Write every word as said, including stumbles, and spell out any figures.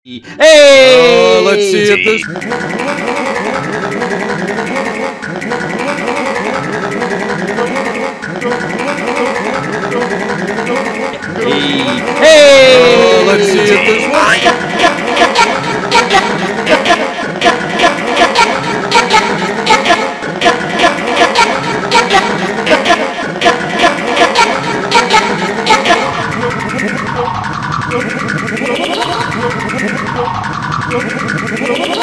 Hey! Uh, let's see if this. Hey! Hey! Uh, let's see if this works. Thank you.